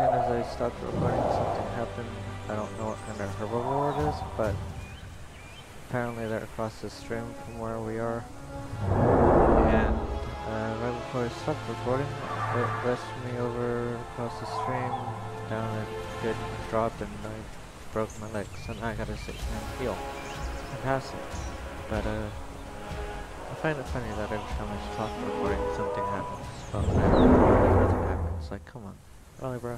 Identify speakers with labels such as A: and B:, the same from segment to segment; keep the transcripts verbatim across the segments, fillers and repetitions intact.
A: soon as I stopped recording, something happened. I don't know what kind of herbivore it is, but apparently they're across the stream from where we are. And uh, right before I stopped recording, it rushed me over across the stream, down a good drop, and I broke my leg. So now I gotta sit here and heal and pass it. But uh, I find it funny that every time I stop recording, something happens. Well, nothing happens. Like, come on, really, bro.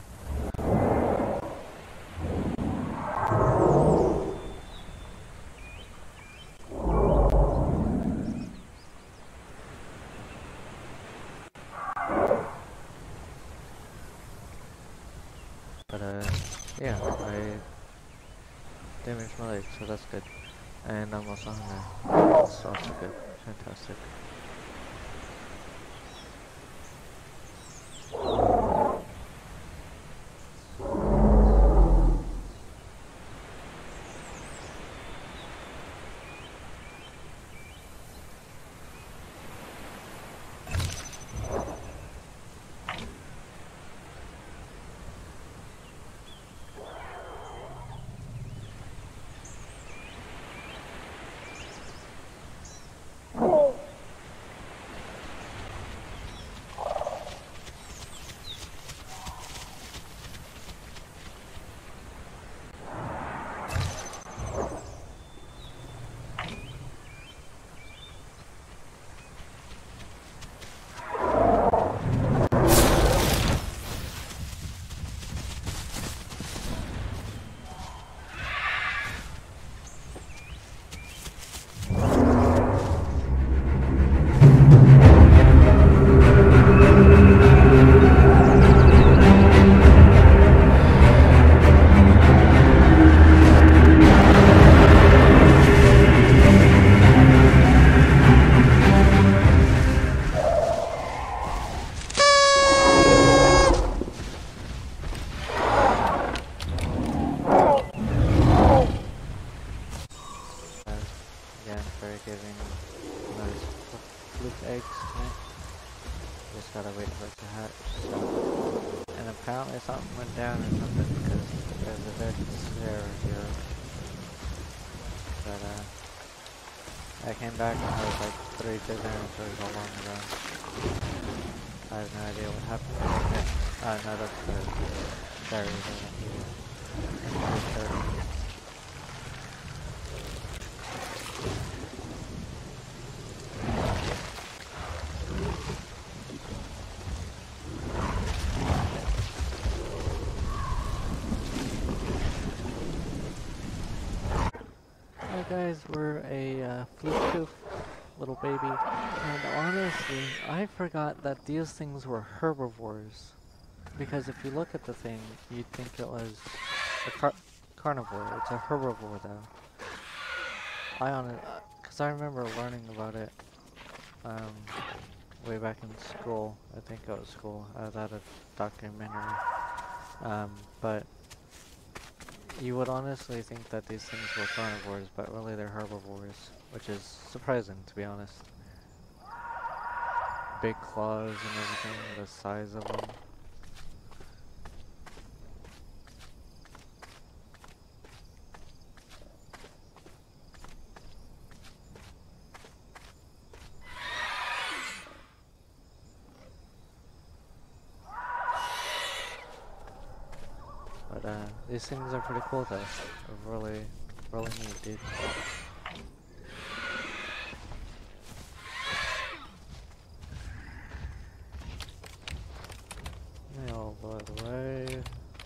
A: But uh, yeah, I damaged my leg, so that's good. And I'm also hungry. That's also good. Fantastic. Giving nice fluke eggs tonight. Just gotta wait for it to hatch. So. And apparently something went down or something because there's a dead snare here. But uh, I came back and there was like three dead dinosaurs all on the ground. I have no idea what happened. Okay. Uh, no, that's the berries I went to. Guys, we're a uh, Fluke little baby, and honestly, I forgot that these things were herbivores. Because if you look at the thing, you'd think it was a car carnivore. It's a herbivore, though. I on it, because I remember learning about it um, way back in school. I think it was school. I was at a documentary, um, but. You would honestly think that these things were carnivores, but really they're herbivores, which is surprising, to be honest. Big claws and everything, the size of them. But uh, these things are pretty cool though. They're really, really neat, dude. Nail, by the way.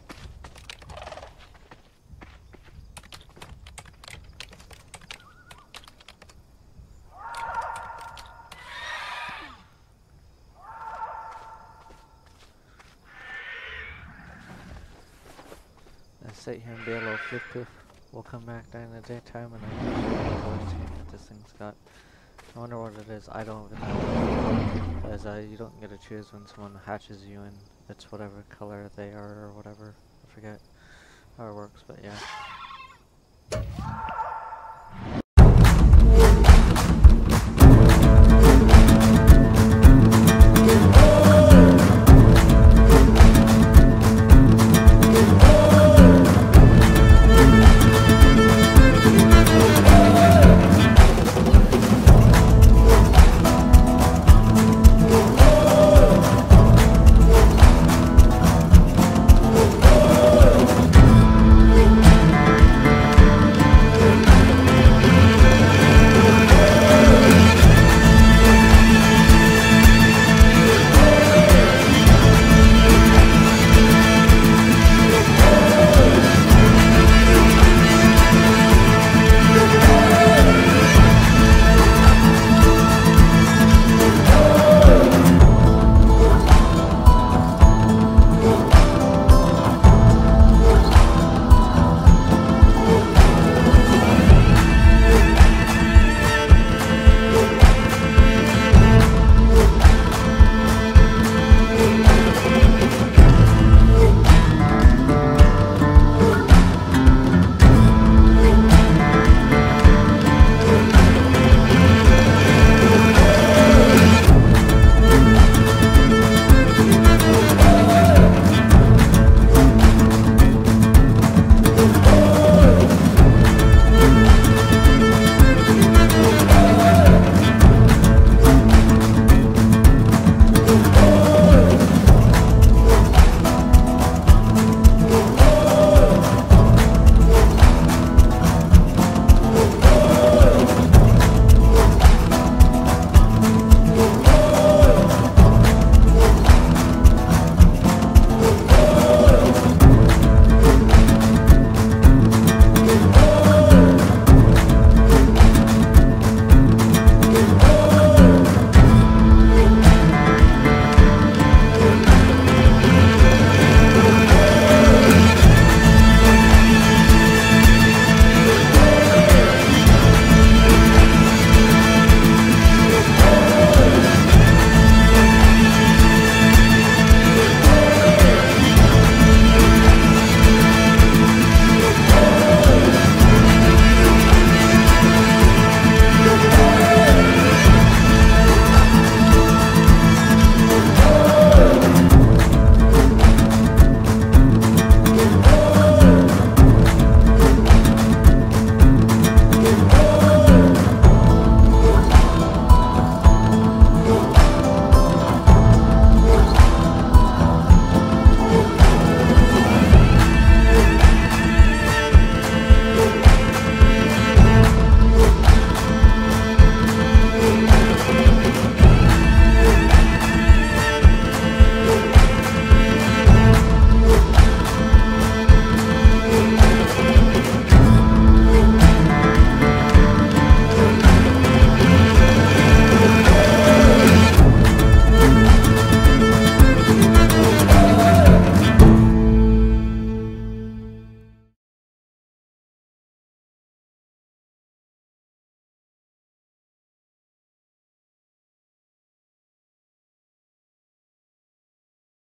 A: Sit here and be a little flip poof. We'll come back during the daytime and I can color scheme that this thing's got. I wonder what it is. I don't even know. Because uh, you don't get to choose when someone hatches you in. It's whatever color they are or whatever. I forget how it works, but yeah.